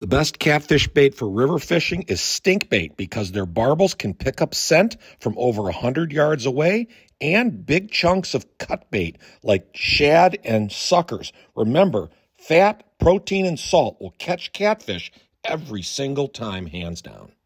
The best catfish bait for river fishing is stink bait because their barbels can pick up scent from over 100 yards away, and big chunks of cut bait like shad and suckers. Remember, fat, protein, and salt will catch catfish every single time, hands down.